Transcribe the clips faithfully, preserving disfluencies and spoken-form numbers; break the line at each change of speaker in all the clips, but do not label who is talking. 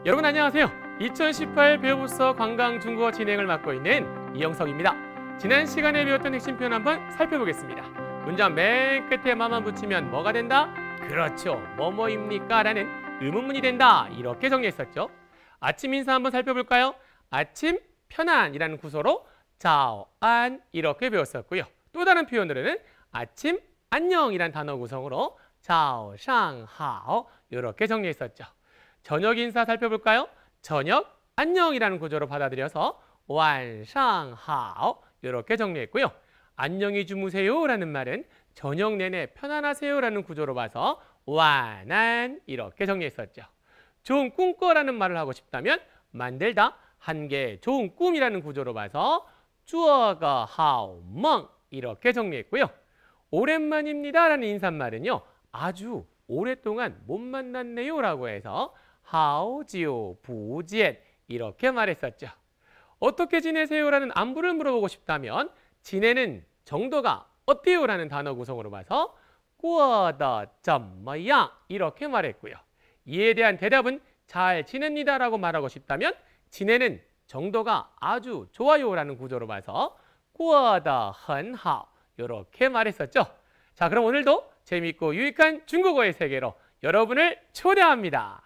여러분 안녕하세요. 이천십팔 배우부서 관광중국어 진행을 맡고 있는 이영석입니다. 지난 시간에 배웠던 핵심 표현 한번 살펴보겠습니다. 문장 맨 끝에 마만 붙이면 뭐가 된다? 그렇죠. 뭐뭐입니까? 라는 의문문이 된다. 이렇게 정리했었죠. 아침 인사 한번 살펴볼까요? 아침 편안이라는 구조로 자오안 이렇게 배웠었고요. 또 다른 표현으로는 아침 안녕이라는 단어 구성으로 자오상하오 이렇게 정리했었죠. 저녁 인사 살펴볼까요? 저녁 안녕이라는 구조로 받아들여서 완상하오 이렇게 정리했고요. 안녕히 주무세요 라는 말은 저녁 내내 편안하세요 라는 구조로 봐서 완안 이렇게 정리했었죠. 좋은 꿈꿔라는 말을 하고 싶다면 만들다 한 개 좋은 꿈이라는 구조로 봐서 쭈어가 하오멍 이렇게 정리했고요. 오랜만입니다 라는 인사말은요. 아주 오랫동안 못 만났네요 라고 해서 하오지오 부지엔 이렇게 말했었죠. 어떻게 지내세요 라는 안부를 물어보고 싶다면 지내는 정도가 어때요 라는 단어 구성으로 봐서 꾸어더 점么样 이렇게 말했고요. 이에 대한 대답은 잘 지냅니다 라고 말하고 싶다면 지내는 정도가 아주 좋아요 라는 구조로 봐서 꾸어더 헌하오 이렇게 말했었죠. 자, 그럼 오늘도 재미있고 유익한 중국어의 세계로 여러분을 초대합니다.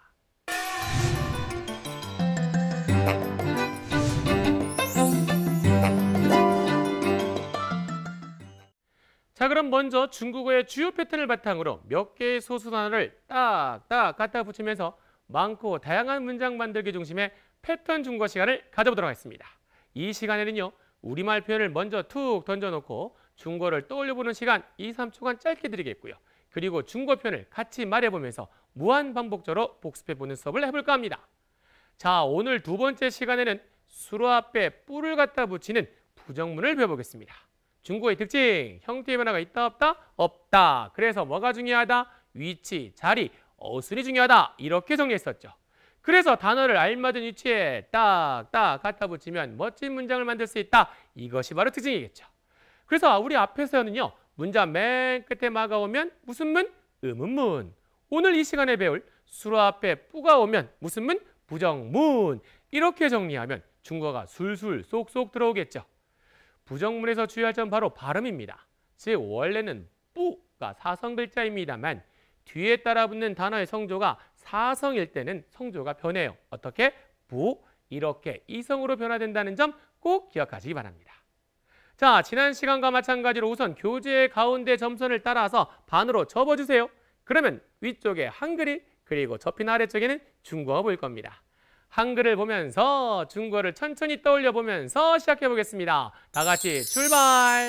자, 그럼 먼저 중국어의 주요 패턴을 바탕으로 몇 개의 소수 단어를 딱딱 갖다 붙이면서 많고 다양한 문장 만들기 중심의 패턴 중국어 시간을 가져보도록 하겠습니다. 이 시간에는요. 우리말 표현을 먼저 툭 던져놓고 중국어를 떠올려보는 시간 이, 삼 초간 짧게 드리겠고요. 그리고 중국어 표현을 같이 말해보면서 무한 반복적으로 복습해보는 수업을 해볼까 합니다. 자, 오늘 두 번째 시간에는 수로 앞에 뿌를 갖다 붙이는 부정문을 배워보겠습니다. 중국어의 특징, 형태의 변화가 있다 없다? 없다. 그래서 뭐가 중요하다? 위치, 자리, 어순이 중요하다. 이렇게 정리했었죠. 그래서 단어를 알맞은 위치에 딱딱 갖다 붙이면 멋진 문장을 만들 수 있다. 이것이 바로 특징이겠죠. 그래서 우리 앞에서는요. 문장 맨 끝에 마가 오면 무슨 문? 의문문. 오늘 이 시간에 배울 수로 앞에 뿌가 오면 무슨 문? 부정문. 이렇게 정리하면 중국어가 술술 쏙쏙 들어오겠죠. 부정문에서 주의할 점 바로 발음입니다. 즉 원래는 뿌가 사성글자입니다만 뒤에 따라붙는 단어의 성조가 사성일 때는 성조가 변해요. 어떻게? 부 이렇게 이성으로 변화된다는 점 꼭 기억하시기 바랍니다. 자, 지난 시간과 마찬가지로 우선 교재의 가운데 점선을 따라서 반으로 접어주세요. 그러면 위쪽에 한글이 그리고 접힌 아래쪽에는 중국어가 보일 겁니다. 한글을 보면서 중국어를 천천히 떠올려 보면서 시작해 보겠습니다. 다 같이 출발!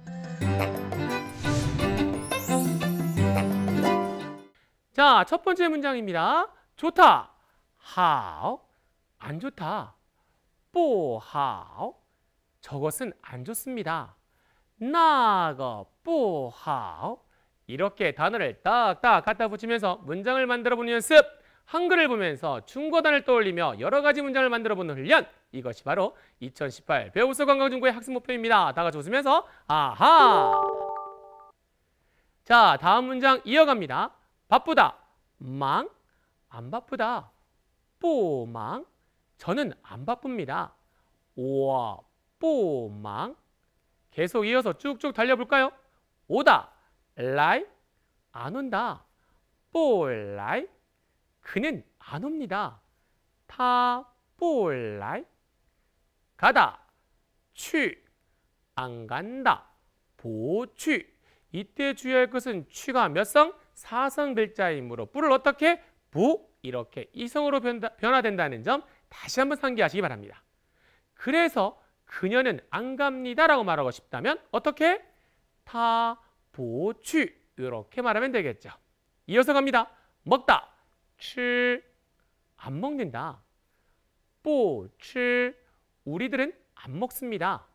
자, 첫 번째 문장입니다. 좋다. 하오. 안 좋다. 뽀하오. 저것은 안 좋습니다. 나가 뽀하오. 이렇게 단어를 딱딱 갖다 붙이면서 문장을 만들어 보는 연습. 한글을 보면서 중국어 단어를 떠올리며 여러 가지 문장을 만들어 보는 훈련. 이것이 바로 이천십팔 배우서 관광중국어의 학습 목표입니다. 다 같이 웃으면서 아하. 자, 다음 문장 이어갑니다. 바쁘다. 망. 안 바쁘다. 뽀망. 저는 안 바쁩니다. 와. 뽀망. 계속 이어서 쭉쭉 달려볼까요? 오다. 라이. 안 온다. 뽀라이. 그는 안 옵니다. 타 뽀라이. 가다. 취. 안 간다. 보취. 이때 주의할 것은 취가 몇 성? 사성 글자이므로 뿌를 어떻게? 부 이렇게 이성으로 변다, 변화된다는 점 다시 한번 상기하시기 바랍니다. 그래서 그녀는 안 갑니다 라고 말하고 싶다면 어떻게? 타 보취 이렇게 말하면 되겠죠. 이어서 갑니다. 먹다. 치. 안 먹는다. 뽀치. 우리들은 안 먹습니다.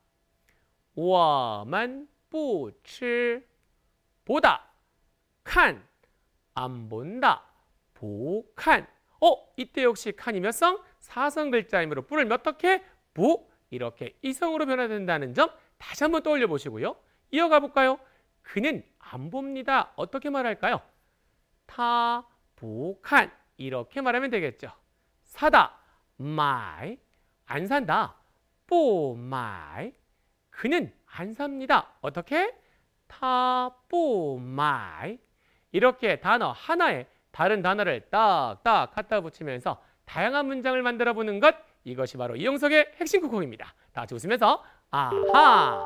워만 뽀치. 보다. 칸. 안 본다. 보칸. 어? 이때 역시 칸이 몇 성? 사성 글자이므로 뿌를 어떻게? 부 이렇게 이성으로 변화된다는 점 다시 한번 떠올려 보시고요. 이어가 볼까요? 그는 안 봅니다. 어떻게 말할까요? 타 보칸 이렇게 말하면 되겠죠. 사다, 마이. 안 산다, 뽀 마이. 그는 안 삽니다. 어떻게? 타, 뽀 마이. 이렇게 단어 하나에 다른 단어를 딱딱 갖다 붙이면서 다양한 문장을 만들어 보는 것, 이것이 바로 이용석의 핵심 국어입니다. 다 같이 웃으면서 아하!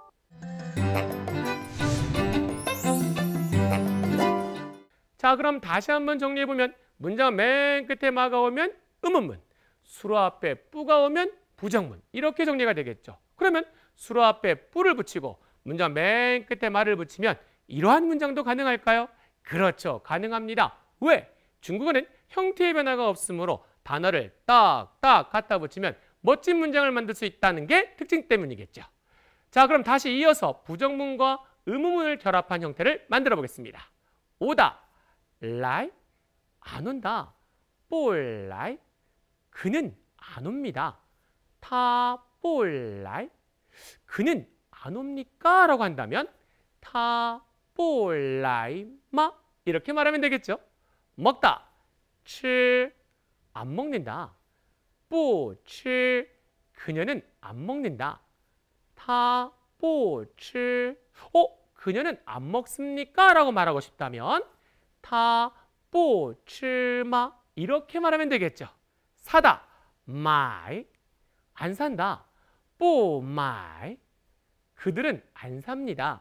자, 그럼 다시 한번 정리해보면 문장 맨 끝에 마가 오면 의문문, 수로 앞에 뿌가 오면 부정문, 이렇게 정리가 되겠죠. 그러면 수로 앞에 뿌를 붙이고 문장 맨 끝에 마를 붙이면 이러한 문장도 가능할까요? 그렇죠. 가능합니다. 왜? 중국어는 형태의 변화가 없으므로 단어를 딱딱 갖다 붙이면 멋진 문장을 만들 수 있다는 게 특징 때문이겠죠. 자, 그럼 다시 이어서 부정문과 의문문을 결합한 형태를 만들어 보겠습니다. 오다, 라이, 안 온다. 볼来, 그는 안 옵니다. 타, 볼来, 그는 안 옵니까? 라고 한다면 타, 볼来마, 이렇게 말하면 되겠죠. 먹다, 칠, 안 먹는다. 뽀, 칠, 그녀는 안 먹는다. 타, 뽀, 칠, 어? 그녀는 안 먹습니까? 라고 말하고 싶다면 타, 뽀, 칠, 마, 이렇게 말하면 되겠죠. 사다, 마이, 안 산다. 뽀, 마이, 그들은 안 삽니다.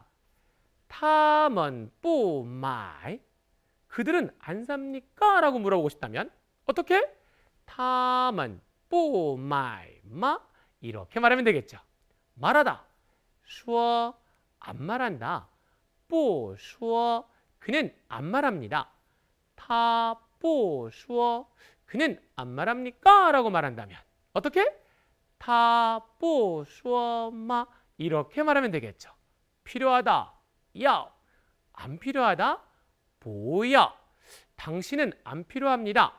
타먼, 뽀, 마이, 그들은 안 삽니까? 라고 물어보고 싶다면 어떻게? 타먼, 뽀, 마이, 마, 이렇게 말하면 되겠죠. 말하다, 슈어, 안 말한다. 뽀, 슈어, 그는 안 말합니다. 타, 뽀, 슈어, 그는 안 말합니까? 라고 말한다면 어떻게? 타, 뽀, 슈어, 마, 이렇게 말하면 되겠죠. 필요하다, 야, 안 필요하다, 보야, 당신은 안 필요합니다.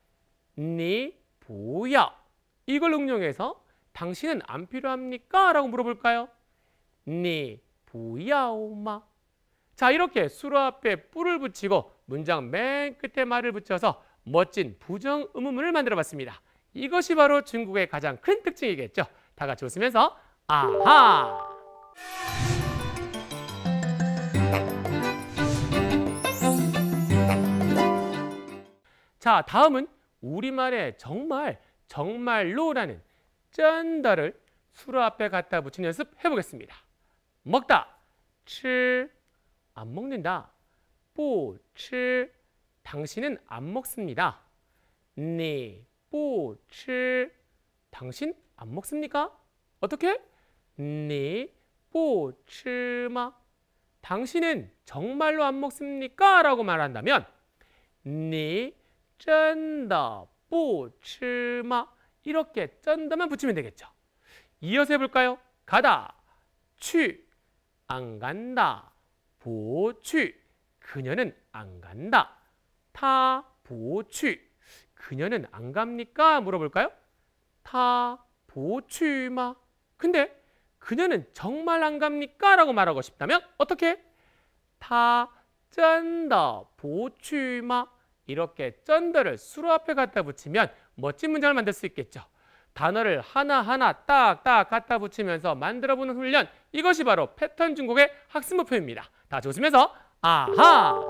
니, 보야, 이걸 응용해서 당신은 안 필요합니까? 라고 물어볼까요? 니, 보야오마. 자, 이렇게 수로 앞에 뿌를 붙이고 문장 맨 끝에 말을 붙여서 멋진 부정 의문문을 만들어 봤습니다. 이것이 바로 중국어의 가장 큰 특징이겠죠. 다 같이 웃으면서 아하! 자, 다음은 우리말에 정말, 정말로라는 쩐다를 수로 앞에 갖다 붙인 연습 해보겠습니다. 먹다, 칠, 안 먹는다. 뽀, 칠, 당신은 안 먹습니다. 니, 뽀, 칠, 당신 안 먹습니까? 어떻게? 니, 뽀, 칠, 마, 당신은 정말로 안 먹습니까? 라고 말한다면 니, 쩐다, 뽀, 칠, 마, 이렇게 쩐다만 붙이면 되겠죠. 이어서 해볼까요? 가다, 취, 안 간다. 보취, 그녀는 안 간다. 타, 보취, 그녀는 안 갑니까? 물어볼까요? 타, 보취마. 근데 그녀는 정말 안 갑니까? 라고 말하고 싶다면 어떻게? 타, 쩐다, 보취마. 이렇게 쩐다를 수로 앞에 갖다 붙이면 멋진 문장을 만들 수 있겠죠. 단어를 하나하나 딱딱 갖다 붙이면서 만들어보는 훈련, 이것이 바로 패턴 중국의 학습 목표입니다. 다 같이 웃으면서 아하!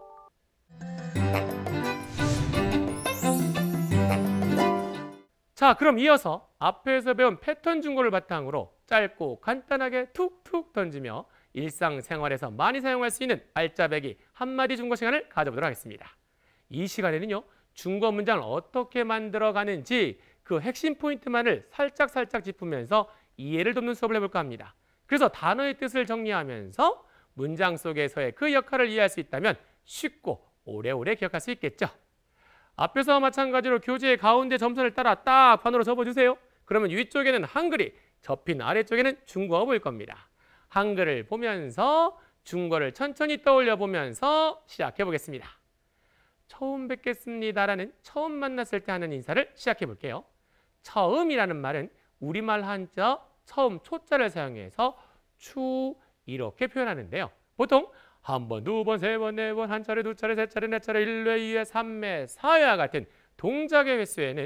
자, 그럼 이어서 앞에서 배운 패턴 중국어를 바탕으로 짧고 간단하게 툭툭 던지며 일상생활에서 많이 사용할 수 있는 알짜배기 한마디 중국어 시간을 가져보도록 하겠습니다. 이 시간에는요, 중국어 문장을 어떻게 만들어가는지 그 핵심 포인트만을 살짝살짝 짚으면서 이해를 돕는 수업을 해볼까 합니다. 그래서 단어의 뜻을 정리하면서 문장 속에서의 그 역할을 이해할 수 있다면 쉽고 오래오래 기억할 수 있겠죠. 앞에서와 마찬가지로 교재의 가운데 점선을 따라 딱 반으로 접어주세요. 그러면 위쪽에는 한글이, 접힌 아래쪽에는 중국어가 보일 겁니다. 한글을 보면서 중국어를 천천히 떠올려 보면서 시작해 보겠습니다. 처음 뵙겠습니다라는 처음 만났을 때 하는 인사를 시작해 볼게요. 처음이라는 말은 우리말 한자 처음 초자를 사용해서 추 이렇게 표현하는데요. 보통 한 번, 두 번, 세 번, 네 번, 한 차례, 두 차례, 세 차례, 네 차례, 일 회, 이 회, 삼 회, 사 회와 같은 동작의 횟수에는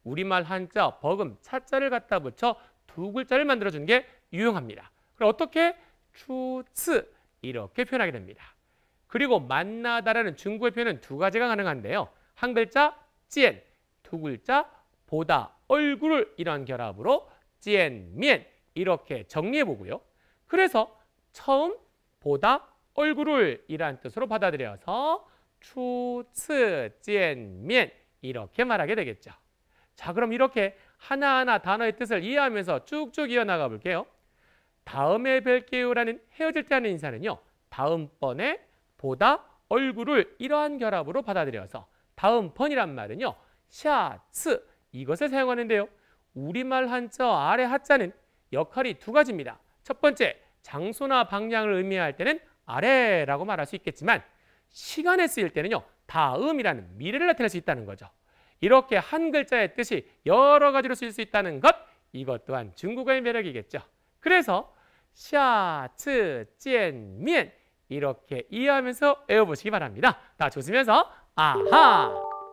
우리말 한자 버금 차자를 갖다 붙여 두 글자를 만들어주는 게 유용합니다. 그럼 어떻게? 추츠 이렇게 표현하게 됩니다. 그리고 만나다라는 중국어 표현은 두 가지가 가능한데요. 한 글자 찌엔, 두 글자 보다, 얼굴을 이런 결합으로 찌엔미엔 이렇게 정리해 보고요. 그래서 처음 보다, 얼굴을 이란 뜻으로 받아들여서 추츠 찌엔미엔 이렇게 말하게 되겠죠. 자, 그럼 이렇게 하나하나 단어의 뜻을 이해하면서 쭉쭉 이어나가 볼게요. 다음에 뵐게요라는 헤어질 때 하는 인사는요. 다음번에 보다, 얼굴을 이러한 결합으로 받아들여서 다음번이란 말은요. 샤츠 이것을 사용하는데요. 우리말 한자 아래 하자는 역할이 두 가지입니다. 첫 번째, 장소나 방향을 의미할 때는 아래라고 말할 수 있겠지만 시간에 쓰일 때는요. 다음이라는 미래를 나타낼 수 있다는 거죠. 이렇게 한 글자의 뜻이 여러 가지로 쓸 수 있다는 것, 이것 또한 중국어의 매력이겠죠. 그래서 샤츠 찌엔미엔 이렇게 이해하면서 외워보시기 바랍니다. 다 같이 웃으면서 아하!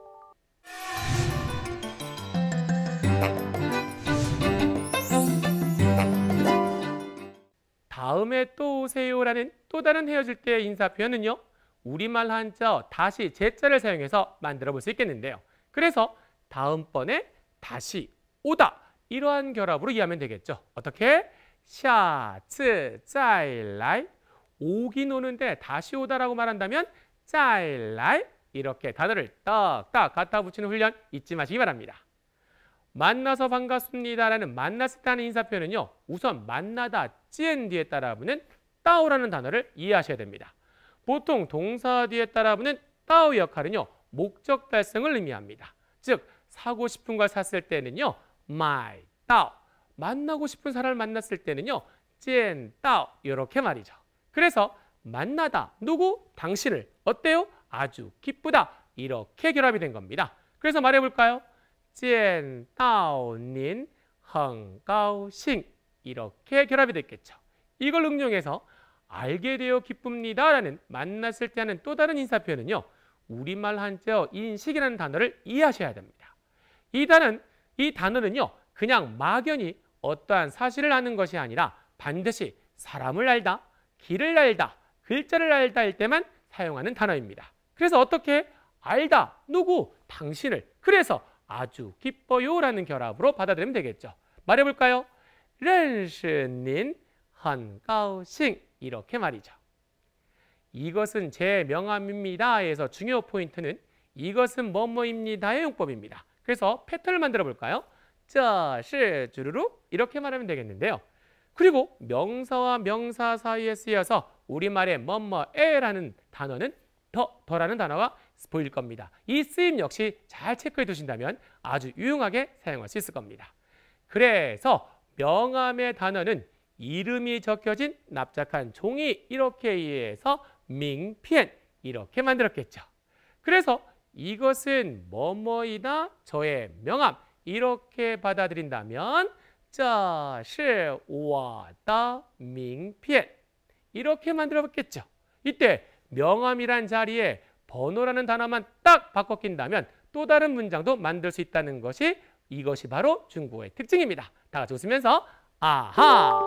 다음에 또 오세요라는 또 다른 헤어질 때의 인사 표현은요. 우리말 한자 다시 제자를 사용해서 만들어 볼 수 있겠는데요. 그래서 다음번에 다시 오다 이러한 결합으로 이해하면 되겠죠. 어떻게? 샤츠 짜일라이 오긴 오는데 다시 오다라고 말한다면 짜일라이 이렇게 단어를 딱딱 갖다 붙이는 훈련 잊지 마시기 바랍니다. 만나서 반갑습니다라는 만났을 때 하는 인사 표현은요. 우선 만나다 찌엔 뒤에 따라붙는 따오라는 단어를 이해하셔야 됩니다. 보통 동사 뒤에 따라붙는 따오 역할은요. 목적 달성을 의미합니다. 즉 사고 싶은 걸 샀을 때는요. 마이 따오 만나고 싶은 사람을 만났을 때는요. 찌엔 따오 이렇게 말이죠. 그래서 만나다 누구? 당신을 어때요? 아주 기쁘다 이렇게 결합이 된 겁니다. 그래서 말해볼까요? 见到您很高兴 이렇게 결합이 됐겠죠. 이걸 응용해서 알게 되어 기쁩니다라는 만났을 때 하는 또 다른 인사 표현은요. 우리말 한자어 인식이라는 단어를 이해하셔야 됩니다. 이 단어는, 이 단어는요. 그냥 막연히 어떠한 사실을 아는 것이 아니라 반드시 사람을 알다, 길을 알다, 글자를 알다 할 때만 사용하는 단어입니다. 그래서 어떻게? 알다, 누구? 당신을. 그래서 아주 기뻐요라는 결합으로 받아들이면 되겠죠. 말해볼까요? 认识您很高兴 이렇게 말이죠. 이것은 제 명함입니다에서 중요 포인트는 이것은 뭐뭐입니다의 용법입니다. 그래서 패턴을 만들어 볼까요? 这是 주르르 이렇게 말하면 되겠는데요. 그리고 명사와 명사 사이에 쓰여서 우리말의 뭐뭐에라는 단어는 더, 더라는 단어가 보일 겁니다. 이 쓰임 역시 잘 체크해 두신다면 아주 유용하게 사용할 수 있을 겁니다. 그래서 명함의 단어는 이름이 적혀진 납작한 종이 이렇게 이해해서 밍피엔 이렇게 만들었겠죠. 그래서 이것은 뭐뭐이다 저의 명함 이렇게 받아들인다면 这是我的名片 이렇게 만들어봤겠죠. 이때 명함이란 자리에 번호라는 단어만 딱 바꿔 낀다면 또 다른 문장도 만들 수 있다는 것이 이것이 바로 중국어의 특징입니다. 다 같이 웃으면서 아하!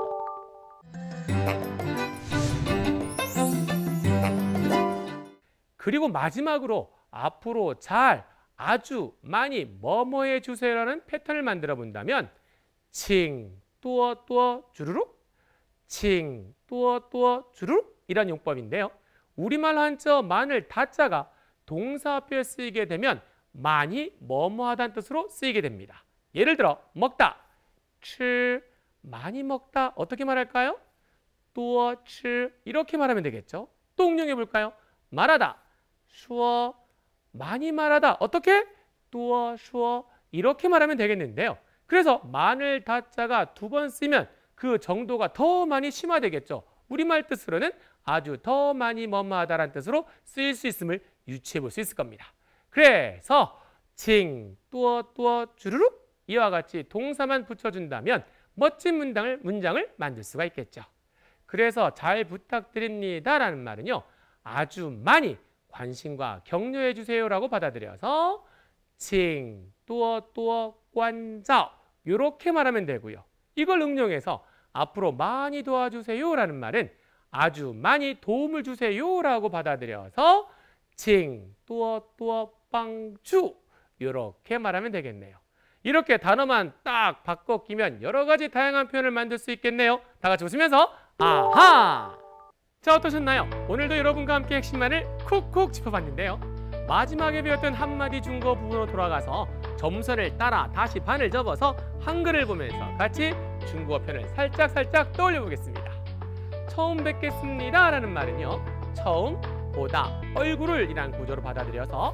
그리고 마지막으로 앞으로 잘, 아주 많이 뭐뭐해 주세요라는 패턴을 만들어 본다면 칭, 뚜어, 뚜어, 주르륵 칭, 뚜어, 뚜어, 주르륵 이런 용법인데요. 우리말 한자 만을 다자가 동사 앞에 쓰이게 되면 많이 뭐뭐하다는 뜻으로 쓰이게 됩니다. 예를 들어 먹다, 吃 많이 먹다 어떻게 말할까요? 多吃 이렇게 말하면 되겠죠. 또 응용해 볼까요? 말하다, 说 많이 말하다 어떻게? 多说 이렇게 말하면 되겠는데요. 그래서 만을 다자가 두 번 쓰면 그 정도가 더 많이 심화되겠죠. 우리말 뜻으로는 아주 더 많이 뭐뭐하다라는 뜻으로 쓰일 수 있음을 유추해 볼 수 있을 겁니다. 그래서 칭, 뚜어, 뚜어, 주르륵 이와 같이 동사만 붙여준다면 멋진 문장을, 문장을 만들 수가 있겠죠. 그래서 잘 부탁드립니다라는 말은요. 아주 많이 관심과 격려해 주세요라고 받아들여서 칭, 뚜어, 뚜어, 관자오 이렇게 말하면 되고요. 이걸 응용해서 앞으로 많이 도와주세요 라는 말은 아주 많이 도움을 주세요 라고 받아들여서 칭, 뚜어, 뚜어, 빵주 이렇게 말하면 되겠네요. 이렇게 단어만 딱 바꿔 끼면 여러 가지 다양한 표현을 만들 수 있겠네요. 다 같이 웃으면서 아하! 자, 어떠셨나요? 오늘도 여러분과 함께 핵심만을 콕콕 짚어봤는데요. 마지막에 배웠던 한마디 중국어 부분으로 돌아가서 점선을 따라 다시 반을 접어서 한글을 보면서 같이 중국어 표현을 살짝살짝 떠올려 보겠습니다. 처음 뵙겠습니다 라는 말은요, 처음, 보다, 얼굴을 이란 구조로 받아들여서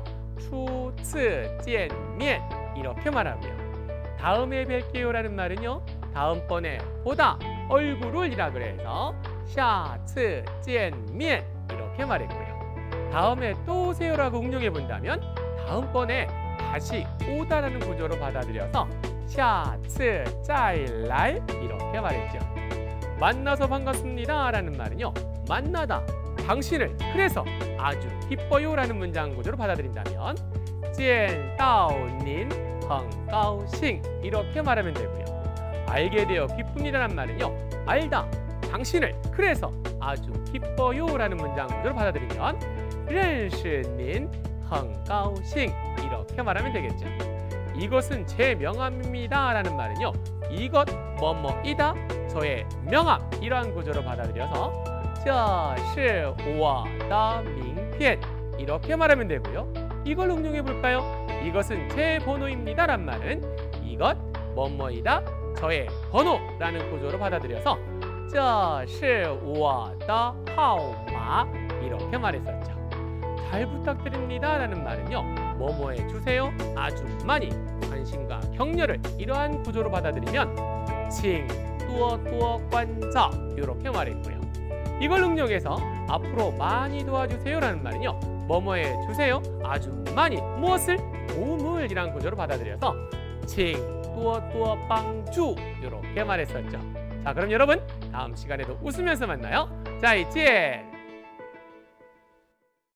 추츠, 젠,면 이렇게 말하고요. 다음에 뵐게요 라는 말은요, 다음번에 보다, 얼굴을 이라 그래서 샤츠, 젠,면 이렇게 말했고요. 다음에 또 오세요 라고 응용해 본다면 다음번에 다시 오다라는 구조로 받아들여서 샤츠, 짜일라이 이렇게 말했죠. 만나서 반갑습니다 라는 말은요, 만나다, 당신을 그래서 아주 기뻐요 라는 문장 구조로 받아들인다면 见到您很高兴 이렇게 말하면 되고요. 알게 되어 기쁩니다라는 말은요, 알다, 당신을 그래서 아주 기뻐요 라는 문장 구조로 받아들이면 认识您很高兴 이렇게 말하면 되겠죠. 이것은 제 명함입니다 라는 말은요, 이것 뭐뭐이다, 저의 명함 이러한 구조로 받아들여서 这是我的名片 이렇게 말하면 되고요. 이걸 응용해 볼까요? 이것은 제 번호입니다 란 말은 이것 뭐뭐이다, 저의 번호라는 구조로 받아들여서 这是我的号码 이렇게 말했었죠. 잘 부탁드립니다 라는 말은요, 뭐뭐해 주세요, 아주 많이 관심과 격려를 이러한 구조로 받아들이면 请多多关照 이렇게 말했고요. 이걸 응용해서 앞으로 많이 도와주세요 라는 말은요, 뭐뭐해 주세요, 아주 많이 무엇을, 도움을 이란 구조로 받아들여서 请多多帮助 이렇게 말했었죠. 자, 그럼 여러분 다음 시간에도 웃으면서 만나요. 再见。